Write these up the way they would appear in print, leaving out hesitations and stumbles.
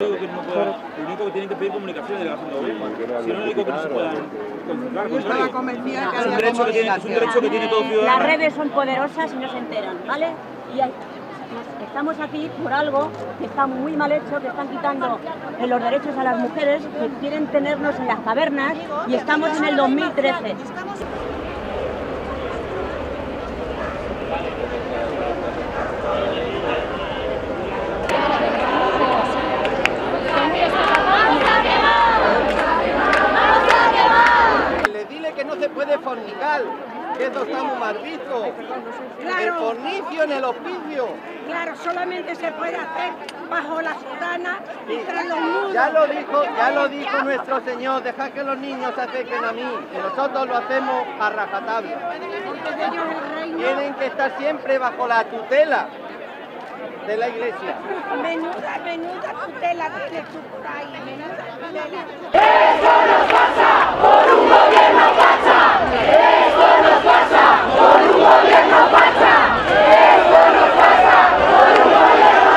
Digo que no pueda, lo único que tienen que pedir comunicación de delegación de gobierno. Si no, lo único que no se puedan concentrar. Yo estaba convencida que es un derecho que tiene todo ciudadano. Las redes son poderosas y no se enteran, ¿vale? Y estamos aquí por algo que está muy mal hecho, que están quitando los derechos a las mujeres, que quieren tenernos en las cavernas y estamos en el 2013. Que no se puede fornicar, que eso está muy mal visto. Claro. El fornicio en el hospicio. Claro, solamente se puede hacer bajo la sotana y tras los muros. Ya lo dijo nuestro Señor, dejad que los niños se acerquen a mí, que nosotros lo hacemos a rajatabla. Tienen que estar siempre bajo la tutela de la Iglesia. Menuda tutela tienes tú por ahí, menuda tutela. ¡Eso nos pasa por un gobierno facha! ¡Eso nos pasa por un gobierno facha! ¡Eso nos pasa por un gobierno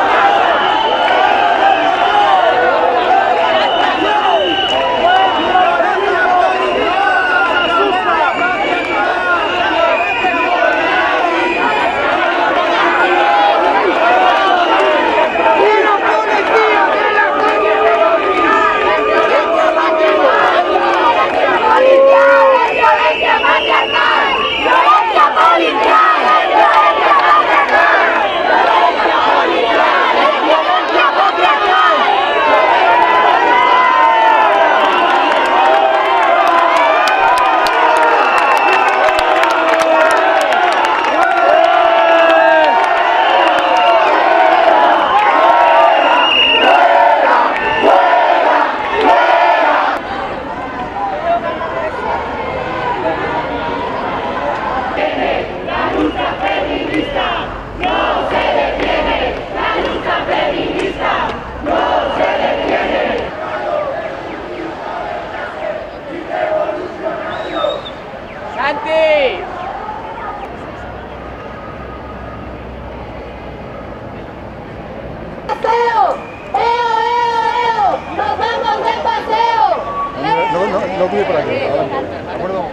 No pide por aquí, ¿de acuerdo?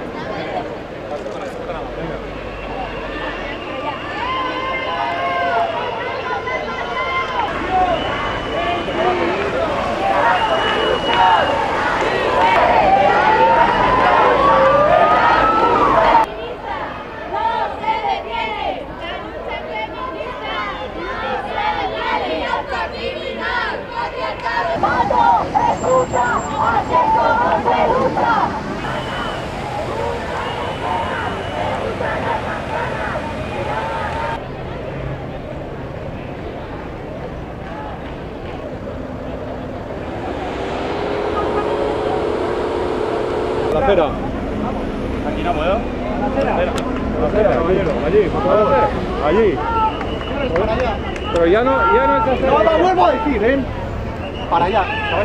¡Escucha! ¡Así es como se lucha! La acera. Aquí no puedo. La acera, caballero. Allí, por favor. Allí. Para allá. Pero ya no es hacer. No lo vuelvo a decir, ¿eh? Para allá, ¿sabes?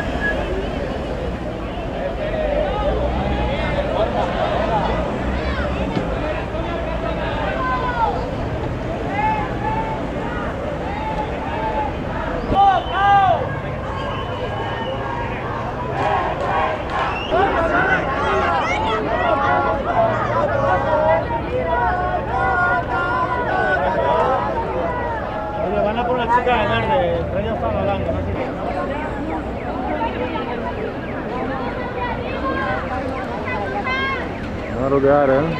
Oye, van a por la chica de verde, pero ella está hablando, no sé qué. Van a rodear, ¿eh?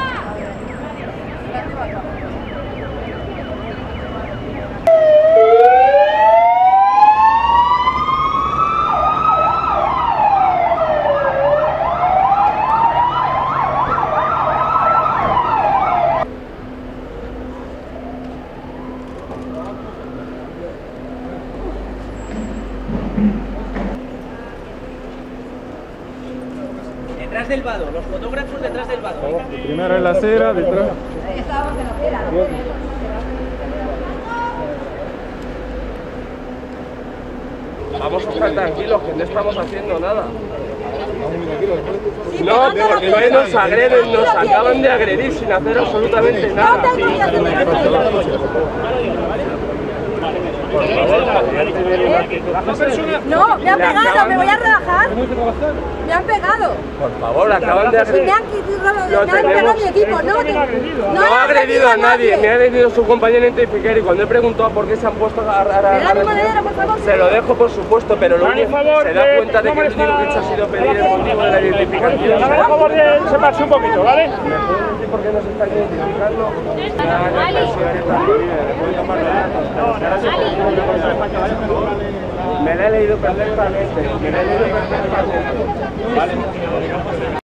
Detrás del vado, los fotógrafos detrás del vado. Primero en la acera, detrás. Estábamos en la acera. Vamos a estar tranquilos, que no estamos haciendo nada. No, porque nos agreden, nos acaban de agredir sin hacer absolutamente nada. Por favor, No, me han pegado, me voy a rebajar. Me han pegado. por favor, acaban de agredir. Me han pegado mi equipo, No ha agredido a nadie, me ha agredido su compañero en Teifiquer y cuando he preguntado por qué se han puesto se lo dejo por supuesto, pero lo único se da cuenta de que lo único que he hecho ha sido pedir el motivo de la identificación. Por favor, separarse un poquito, ¿vale? ¿Me pueden decir por qué nos están identificando? Me la he leído perfectamente,